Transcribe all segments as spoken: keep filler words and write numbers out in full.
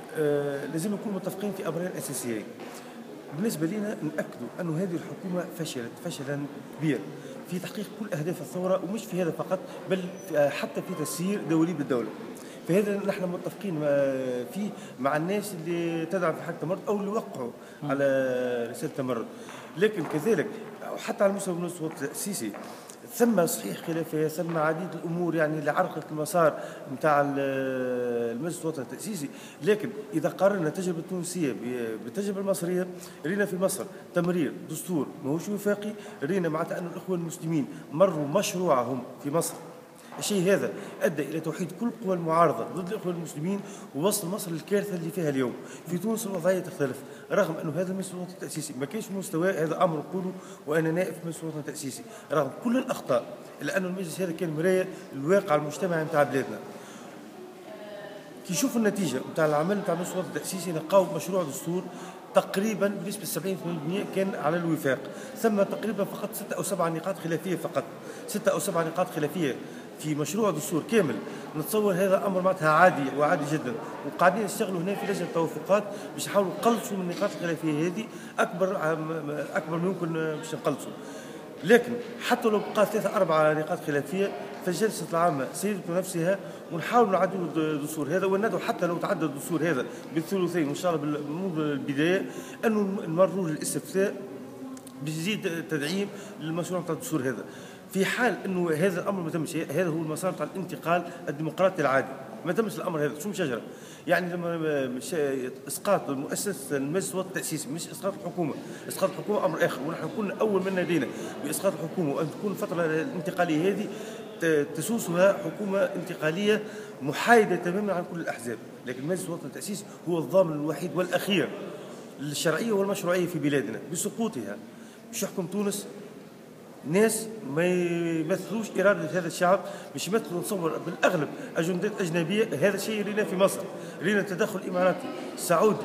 آه لازم نكونوا متفقين في امرين اساسيين. بالنسبه لنا ناكدوا انه هذه الحكومه فشلت فشلا كبير في تحقيق كل اهداف الثوره، ومش في هذا فقط بل حتى في تسيير دولي بالدوله. فهذا نحن متفقين فيه مع الناس اللي تدعم في حق التمرد او اللي وقعوا على رساله التمرد. لكن كذلك حتى على مستوى السلطه التاسيسي ثم صحيح خلافات، ثم عديد الامور يعني اللي عرقلت المسار نتاع المجلس الوطني التاسيسي. لكن اذا قارنا التجربه التونسيه بالتجربه المصريه، رينا في مصر تمرير دستور ماهوش وفاقي، رينا معناتها ان الاخوان المسلمين مروا مشروعهم في مصر. الشيء هذا ادى الى توحيد كل قوى المعارضه ضد الاخوان المسلمين ووصل مصر للكارثه اللي فيها اليوم. في تونس الوضعيه تختلف، رغم انه هذا المجلس الوطني التاسيسي ما كانش مستوى، هذا امر نقوله وانا نائب في المجلس الوطني التاسيسي، رغم كل الاخطاء الا انه المجلس هذا كان مرايه الواقع المجتمعي نتاع بلادنا. كي يشوف النتيجه نتاع العمل نتاع المجلس الوطني التاسيسي نلقاو مشروع دستور تقريبا بنسبه سبعين بالمئة كان على الوفاق، ثم تقريبا فقط ستة او سبعة نقاط خلافيه، فقط ستة او سبعة نقاط خلافيه في مشروع دستور كامل. نتصور هذا امر معناتها عادي وعادي جدا، وقاعدين نشتغلوا هنا في لجنه التوافقات باش نحاولوا نقلصوا من النقاط الخلافيه هذه اكبر اكبر ما يمكن باش نقلصوا. لكن حتى لو بقى ثلاثة أربعة نقاط خلافية فالجلسة العامة سيدة نفسها ونحاول نعدلوا الدستور هذا، وندعو حتى لو تعدل الدستور هذا بالثلثين وإن شاء الله منذ البداية أنه نمروا للاستفتاء بيزيد تدعيم للمشروع نتاع الدستور هذا. في حال انه هذا الامر ما تمش، هذا هو المسار نتاع الانتقال الديمقراطي العادي، ما تمش الامر هذا شو شجره. يعني لما اسقاط مؤسسه المجلس الوطني التاسيسي مش اسقاط الحكومه، اسقاط الحكومه امر اخر، ونحن كنا اول من نادينا باسقاط الحكومه وان تكون الفتره الانتقاليه هذه تسوسها حكومه انتقاليه محايده تماما عن كل الاحزاب. لكن المجلس الوطني التاسيسي هو الضامن الوحيد والاخير للشرعيه والمشروعيه في بلادنا. بسقوطها باش يحكم تونس ناس ما يمثلوش إرادة هذا الشعب، مش يمثلوا نصور بالأغلب أجندات أجنبية. هذا الشيء رينا في مصر، رينا تدخل إماراتي سعودي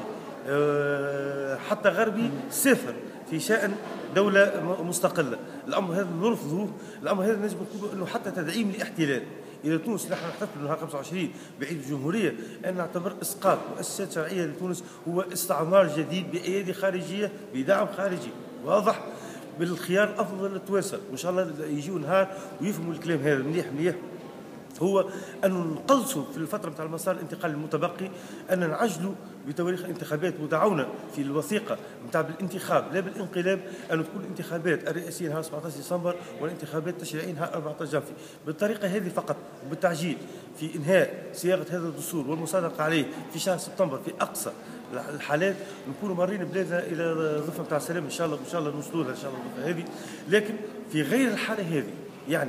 حتى غربي صفر في شأن دولة مستقلة. الأمر هذا نرفضه، الأمر هذا نجم نقول أنه حتى تدعيم لاحتلال. إذا تونس نحن نحتفل بنهار خمسة وعشرين بعيد الجمهورية، أن نعتبر إسقاط مؤسسات شرعية لتونس هو استعمار جديد بأيادي خارجية بدعم خارجي واضح. بالخيار الافضل للتوانسه، وان شاء الله يجيو نهار ويفهموا الكلام هذا مليح مليح، هو أن نقلصوا في الفترة نتاع المسار الانتقالي المتبقي، أن نعجلوا بتواريخ الانتخابات، ودعونا في الوثيقة نتاع بالانتخاب لا بالانقلاب أن تكون الانتخابات الرئاسية نهار سبعة عشر ديسمبر والانتخابات التشريعية نهار أربعة عشر جانفي. بالطريقة هذه فقط وبالتعجيل في إنهاء صياغة هذا الدستور والمصادقة عليه في شهر سبتمبر في أقصى الحالات نكونوا مارين بلادنا الى ضفه نتاع السلام ان شاء الله، ان شاء الله نوصلوا لها ان شاء الله الضفه هذه. لكن في غير الحاله هذه يعني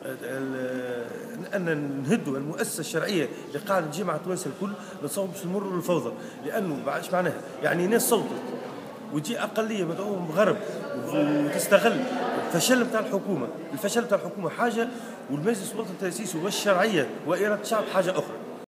ان نهدوا المؤسسه الشرعيه اللي قاعده تجمع توانسه الكل، نتصور باش نمروا للفوضى. لانه ايش معناها؟ يعني ناس صوتت وتجي اقليه مدعوه من الغرب وتستغل الفشل نتاع الحكومه، الفشل نتاع الحكومه حاجه والمجلس الوطني التاسيسي والشرعيه واراده الشعب حاجه اخرى.